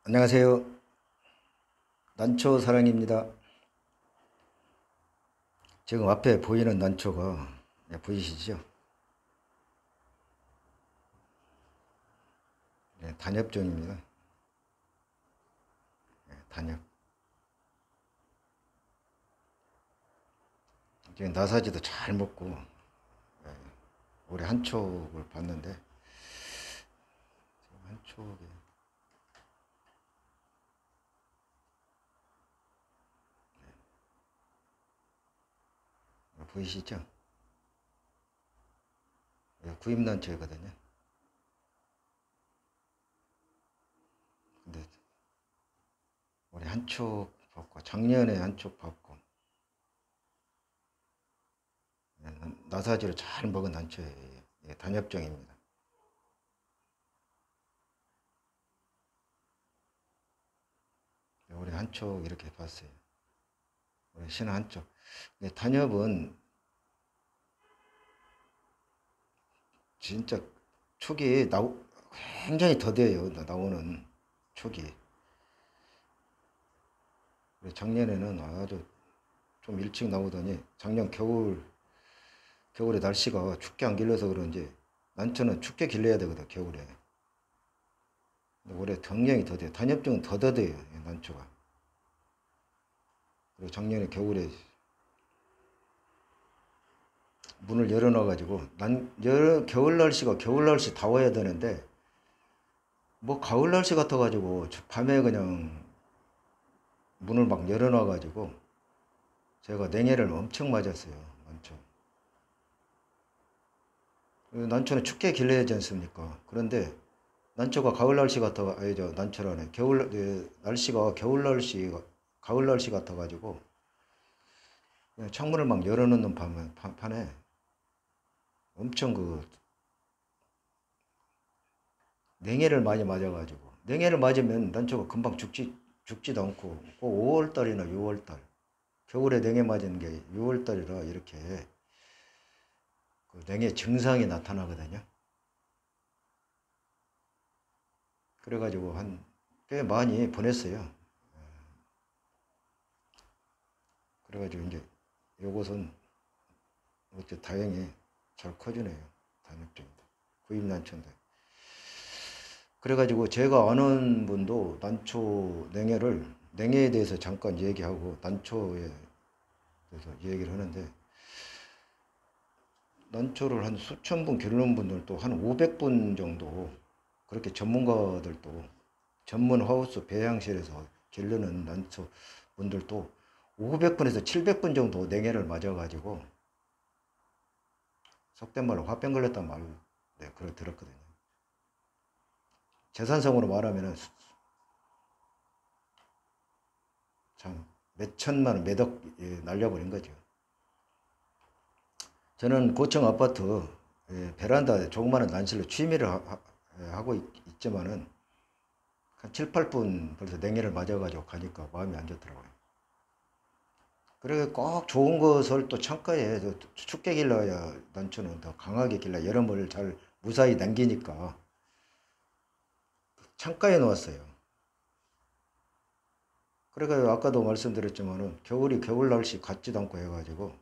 안녕하세요. 난초 사랑입니다. 지금 앞에 보이는 난초가 보이시죠? 네, 단엽종입니다. 네, 단엽. 지금 나사지도 잘 먹고 올해 한 촉을 봤는데 한 촉에 보이시죠? 구입 난초거든요. 근데 올해 한 촉 봤고 작년에 한 촉 봤고 나사지를 잘 먹은 난초예요. 단엽종입니다. 올해 한 촉 이렇게 봤어요. 올해 신한 촉. 근데 단엽은 진짜 촉이 굉장히 더뎌요. 나오는 촉이. 작년에는 아주 좀 일찍 나오더니 작년 겨울에 날씨가 춥게 안 길러서 그런지 난초는 춥게 길러야 되거든, 겨울에. 근데 올해 굉장히 더뎌요. 단엽종은 더 더뎌요, 난초가. 그리고 작년에 겨울에 문을 열어놔가지고 겨울 날씨가 겨울 날씨 다워야 되는데 뭐 가을 날씨 같아가지고 밤에 그냥 문을 막 열어놔가지고 제가 냉해를 엄청 맞았어요, 난초. 난초는 춥게 길러야지 않습니까? 그런데 난초가 가을 날씨 같아, 아니죠, 난초라네. 날씨가 가을 날씨 같아가지고 그냥 창문을 막 열어놓는 판에 엄청 냉해를 많이 맞아가지고. 냉해를 맞으면 난초가 금방 죽지도 않고 꼭 5월달이나 6월달. 겨울에 냉해 맞은 게 6월달이라 이렇게 그 냉해 증상이 나타나거든요. 그래가지고 꽤 많이 보냈어요. 그래가지고 이제 요것은 어째 다행히 잘 커지네요. 단엽종인데. 구입 난초인데. 그래가지고 제가 아는 분도 냉해에 대해서 잠깐 얘기하고 난초에 대해서 얘기를 하는데, 난초를 한 수천 분 기르는 분들도 한 500분 정도, 그렇게 전문가들도 전문 하우스 배양실에서 기르는 난초 분들도 500분에서 700분 정도 냉해를 맞아가지고 속된 말로 화병 걸렸단 말, 네, 그걸 들었거든요. 재산성으로 말하면은 참 몇 천만 원, 몇억 날려버린 거죠. 저는 고층 아파트 베란다에 조그마한 난실로 취미를 하고 있지만은 한 7, 8분 벌써 냉해를 맞아가지고 가니까 마음이 안 좋더라고요. 그래 꼭 좋은 것을 또 창가에 춥게 길러야 난초는 더 강하게 길러 여름을 잘 무사히 남기니까 창가에 놓았어요. 그래가 아까도 말씀드렸지만은 겨울이 겨울 날씨 같지도 않고 해가지고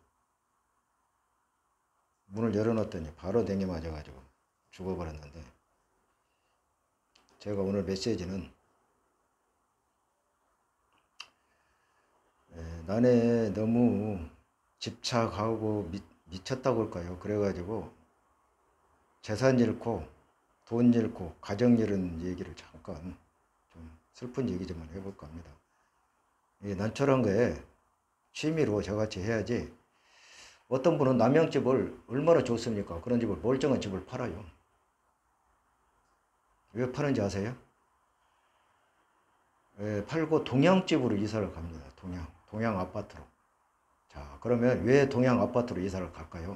문을 열어놨더니 바로 냉해 맞아가지고 죽어버렸는데, 제가 오늘 메시지는 난에 너무 집착하고 미쳤다고 할까요? 그래가지고 재산 잃고 돈 잃고 가정 잃은 얘기를 잠깐 좀 슬픈 얘기 좀 해볼까 합니다. 이 난처한 거에 취미로 저같이 해야지. 어떤 분은 남양집을 얼마나 좋습니까? 그런 집을, 멀쩡한 집을 팔아요. 왜 파는지 아세요? 팔고 동양집으로 이사를 갑니다. 동양 아파트로. 자, 그러면 왜 동양 아파트로 이사를 갈까요?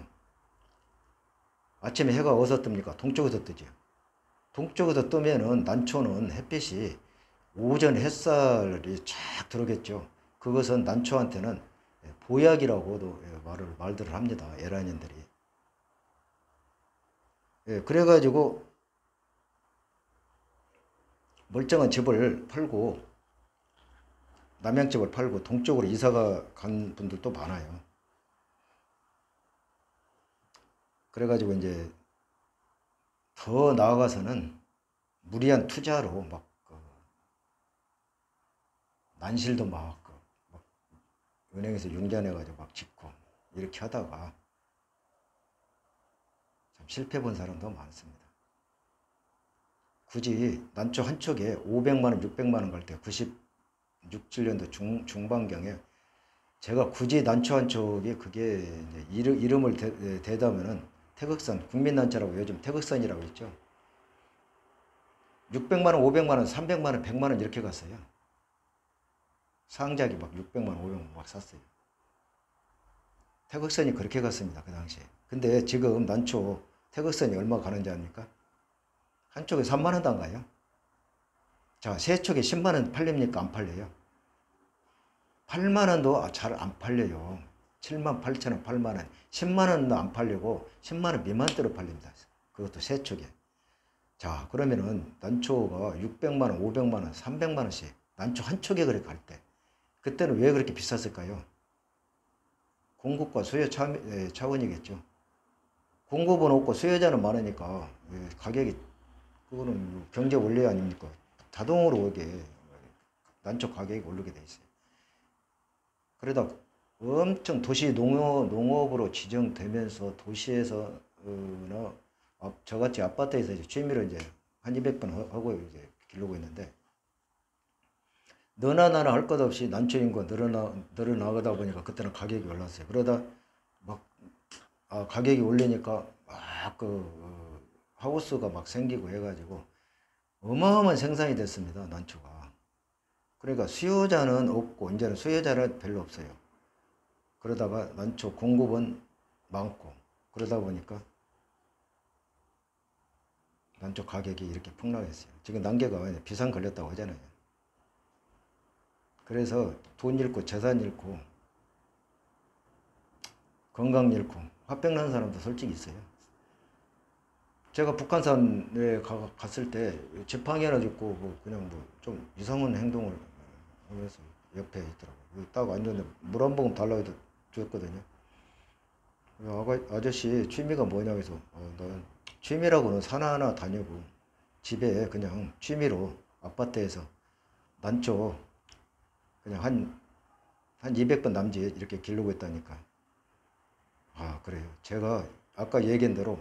아침에 해가 어디서 뜹니까? 동쪽에서 뜨죠. 동쪽에서 뜨면은 난초는 햇빛이 오전 햇살이 쫙 들어오겠죠. 그것은 난초한테는 보약이라고도 말들을 합니다. 에라년들이. 그래가지고 멀쩡한 집을 팔고 남양집을 팔고 동쪽으로 이사가 간 분들도 많아요. 그래가지고 이제 더 나아가서는 무리한 투자로 막 난실도 막 은행에서 융자내가지고 막 짓고 이렇게 하다가 참 실패 본 사람도 많습니다. 굳이 난초 한 촉에 500만 원, 600만 원 갈 때 96, 7년도 중반경에 제가 굳이 난초 한 촉에 그게 이름을 대다면은 태극산, 국민난초라고 요즘 태극산이라고 있죠. 600만 원, 500만 원, 300만 원, 100만 원 이렇게 갔어요. 상작이 막 600만 원, 500만 원 막 샀어요. 태극선이 그렇게 갔습니다. 그 당시에. 근데 지금 난초 태극선이 얼마 가는지 아닙니까? 한 촉에 3만 원도 안 가요. 자, 세 촉에 10만 원 팔립니까? 안 팔려요. 8만 원도 잘 안 팔려요. 7만 8천 원, 8만 원. 10만 원도 안 팔리고 10만 원 미만대로 팔립니다. 그것도 세 촉에. 자, 그러면은 난초가 600만 원, 500만 원, 300만 원씩 난초 한 촉에 그렇게 갈 때 그때는 왜 그렇게 비쌌을까요? 공급과 수요 차원이겠죠. 공급은 없고 수요자는 많으니까 가격이 그거는 경제 원리 아닙니까? 자동으로 오게 난초 가격이 오르게 돼 있어요. 그러다 엄청 도시 농업으로 지정되면서 도시에서 저같이 아파트에서 이제 취미로 이제 한 200번 하고 이제 기르고 있는데 너나 나나 할 것 없이 난초 인구가 늘어나가다 보니까 그때는 가격이 올랐어요. 그러다 막 가격이 올리니까 막 하우스가 막 생기고 해가지고 어마어마한 생산이 됐습니다. 난초가. 그러니까 수요자는 없고 이제는 수요자는 별로 없어요. 그러다가 난초 공급은 많고 그러다 보니까 난초 가격이 이렇게 폭락했어요. 지금 난개가 비상 걸렸다고 하잖아요. 그래서 돈 잃고 재산 잃고 건강 잃고 화병 난 사람도 솔직히 있어요. 제가 북한산에 갔을 때 지팡이 하나 짚고 그냥 좀 이상한 행동을 하면서 옆에 있더라고요. 딱 앉았는데 물 한 모금 달라고 해도 줬거든요. 아저씨 취미가 뭐냐고 해서 난 취미라고는 산 하나 다니고 집에 그냥 취미로 아파트에서 난초 그냥 한 200번 남짓 이렇게 기르고 있다니까. 아, 그래요. 제가 아까 얘기한 대로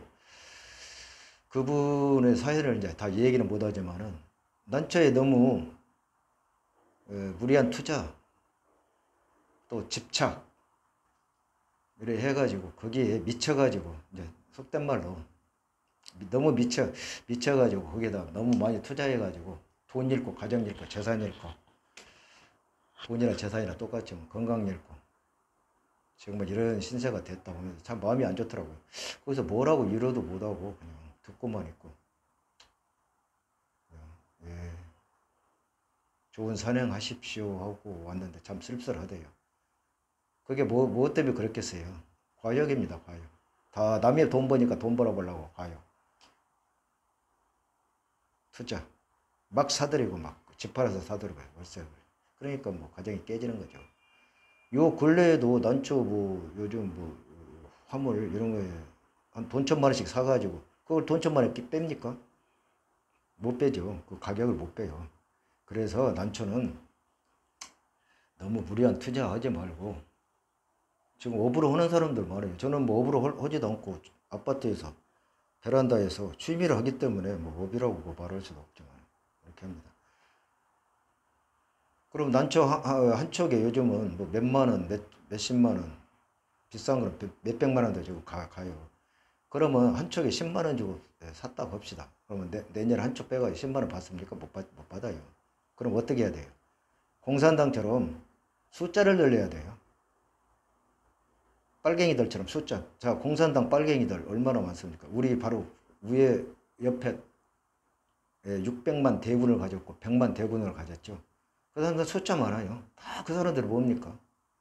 그분의 사연을 이제 다 얘기는 못 하지만은 난초에 너무 무리한 투자 또 집착 이래 해가지고 거기에 미쳐가지고 이제 속된 말로 너무 미쳐가지고 거기에다 너무 많이 투자해가지고 돈 잃고 가정 잃고 재산 잃고 돈이나 재산이나 똑같죠. 건강 잃고 정말 이런 신세가 됐다 보면서 참 마음이 안 좋더라고요. 거기서 뭐라고 이러도 못하고 그냥 듣고만 있고 예, 좋은 산행하십시오 하고 왔는데 참 씁쓸하대요. 그게 뭐 때문에 그랬겠어요. 과욕입니다. 과욕. 다 남의 돈 버니까 돈 벌어보려고 과욕. 투자 막 사들이고 막 집 팔아서 사들이고 월세. 그러니까 뭐 가정이 깨지는 거죠. 요 근래에도 난초 요즘 화물 이런 거에 한 돈 1,000만 원씩 사가지고 그걸 돈 1,000만 원 뺍니까? 못 빼죠. 그 가격을 못 빼요. 그래서 난초는 너무 무리한 투자하지 말고 지금 업으로 하는 사람들 많아요. 저는 뭐 업으로 하지도 않고 아파트에서 베란다에서 취미를 하기 때문에 뭐 업이라고 말할 수도 없지만 이렇게 합니다. 그럼 난초 한 촉에 요즘은 뭐 몇만 원, 몇십만 원, 비싼 거는 몇백만 원도 주고 가요. 그러면 한 촉에 10만 원 주고 샀다고 합시다. 그러면 내년에 한 촉 빼가지고 10만 원 받습니까? 못 받아요. 그럼 어떻게 해야 돼요? 공산당처럼 숫자를 늘려야 돼요. 빨갱이들처럼 숫자. 자, 공산당 빨갱이들 얼마나 많습니까? 우리 바로 위에 옆에 600만 대군을 가졌고 100만 대군을 가졌죠. 그 사람들 숫자 많아요. 다 그 사람들은 뭡니까?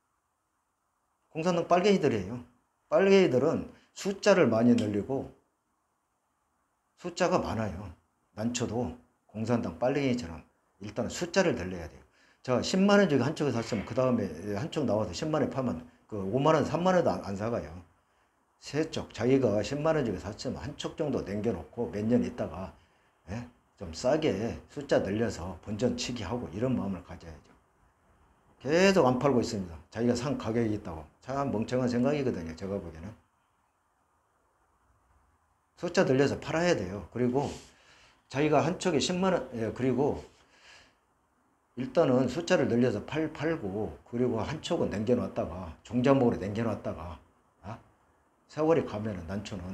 공산당 빨갱이들이에요. 빨갱이들은 숫자를 많이 늘리고 숫자가 많아요. 난초도 공산당 빨갱이처럼 일단 숫자를 늘려야 돼요. 자, 10만 원 중에 한쪽에 샀으면 그 다음에 한쪽 나와서 10만 원에 파면 그 5만 원, 3만 원도 안 사가요. 세 쪽, 자기가 10만 원 중에 샀으면 한 쪽 정도 남겨놓고 몇 년 있다가 예? 좀 싸게 숫자 늘려서 본전 치기 하고 이런 마음을 가져야죠. 계속 안 팔고 있습니다. 자기가 산 가격이 있다고. 참 멍청한 생각이거든요. 제가 보기에는. 숫자 늘려서 팔아야 돼요. 그리고 자기가 한쪽에 10만 원, 예, 그리고 일단은 숫자를 늘려서 팔고, 그리고 한쪽은 남겨놨다가, 종잣목으로 남겨놨다가, 아? 세월이 가면은 난초는,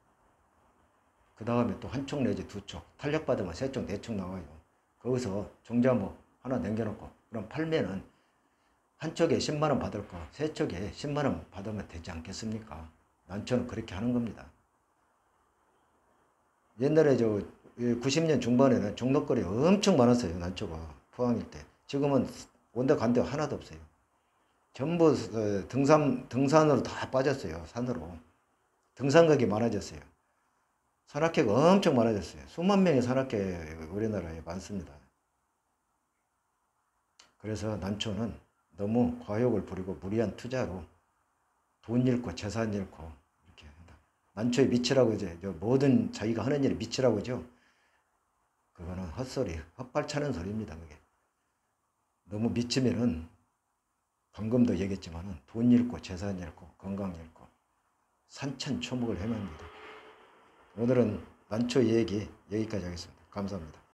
그 다음에 또 한쪽 내지 두 쪽, 탄력받으면 세 쪽, 네 쪽 나와요. 거기서 종잣목 하나 남겨놓고, 그럼 팔면은 한쪽에 10만 원 받을 거, 세 쪽에 10만 원 받으면 되지 않겠습니까? 난초는 그렇게 하는 겁니다. 옛날에 90년 중반에는 종로거리 엄청 많았어요. 난초가 포항일 때. 지금은 온데 간데 하나도 없어요. 전부 등산으로 다 빠졌어요. 산으로. 등산객이 많아졌어요. 산악회가 엄청 많아졌어요. 수만 명의 산악회 우리나라에 많습니다. 그래서 난초는 너무 과욕을 부리고 무리한 투자로 돈 잃고 재산 잃고 이렇게 한다. 난초의 미치라고 이제 모든 자기가 하는 일이 미치라고 하죠. 그거는 헛소리, 헛발차는 소리입니다. 그게. 너무 미치면은 방금도 얘기했지만은 돈 잃고 재산 잃고 건강 잃고 산천초목을 헤맵니다. 오늘은 난초 얘기 여기까지 하겠습니다. 감사합니다.